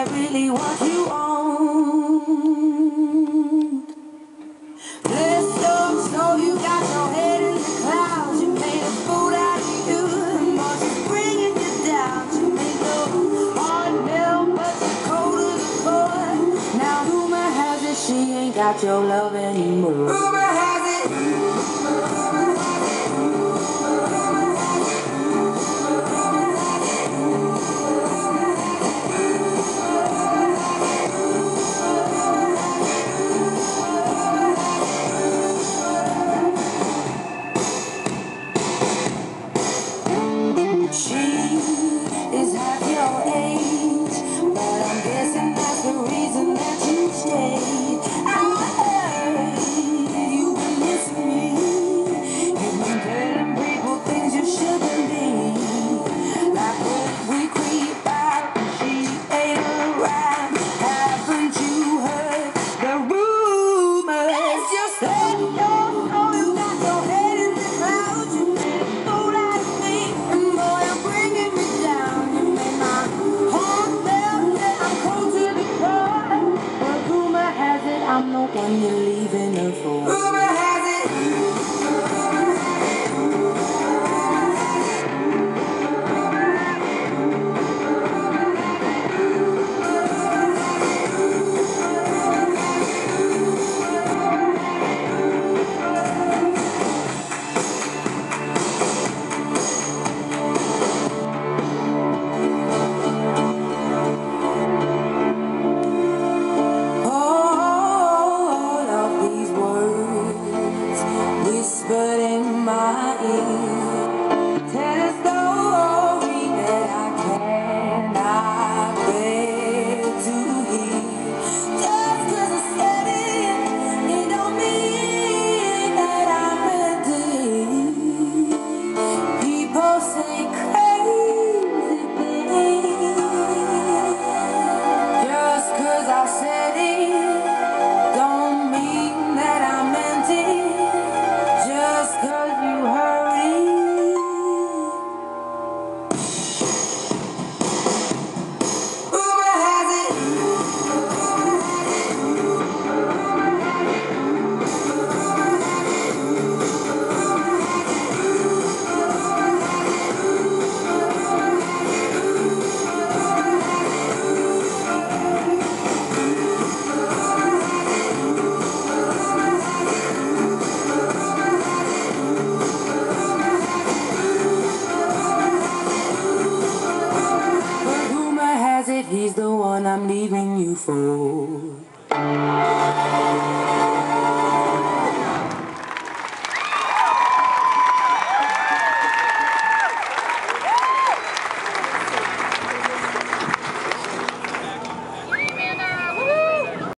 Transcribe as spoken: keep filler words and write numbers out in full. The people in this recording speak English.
really what you want. Let's go, so you got your head in the clouds. You made a fool out of you, and boy, she's bringing you down. She made your heart melt, but you're cold to the core. Now rumor has it she ain't got your love anymore. Rumor has it. She is half your age, but I'm guessing that's the reason that you stayed. I heard you were missing me. You've been telling people things you shouldn't be. Like when we creep out, she ain't around. Haven't you heard the rumors? Just let your soul, you got your head in the clouds. You made a fool out of me. I'm the one you're leaving her for. Rumor has it. Whispered in my ear, tell a story that I cannot bear to hear. Just 'cause I said it, it don't mean that I meant it. People say crazy things. Just 'cause I said it don't mean that I meant it. Just 'cause you heard it. Rumor has it. He's the one I'm leaving you for.